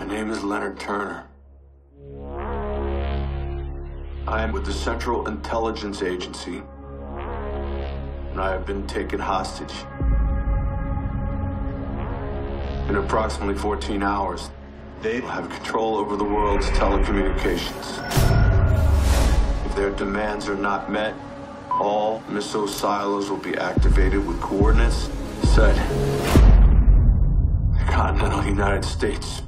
name is Leonard Turner. I am with the Central Intelligence Agency, and I have been taken hostage. In approximately 14 hours, they will have control over the world's telecommunications. If their demands are not met, all missile silos will be activated with coordinates set in the continental United States.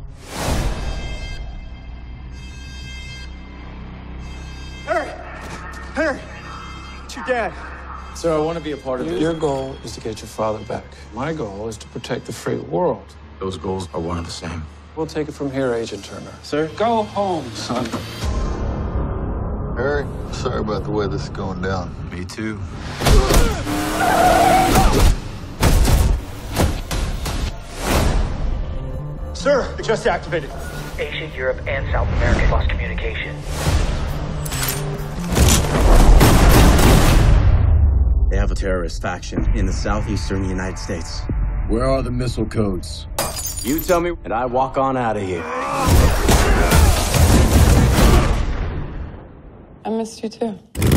Harry! It's your dad. Sir, I want to be a part of this. Your goal is to get your father back. My goal is to protect the free world. Those goals are one and the same. We'll take it from here, Agent Turner. Sir? Go home, son. Harry, sorry about the way this is going down. Me too. Sir, it just activated. Asia, Europe, and South America lost communication. They have a terrorist faction in the southeastern United States. Where are the missile codes? You tell me, and I walk on out of here. I missed you too.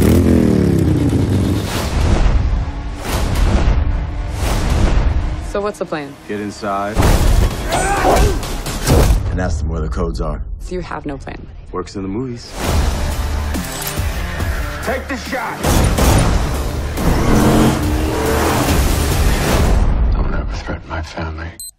So what's the plan? Get inside and ask them where the codes are. So you have no plan. Works in the movies. Take the shot! Don't ever threaten my family.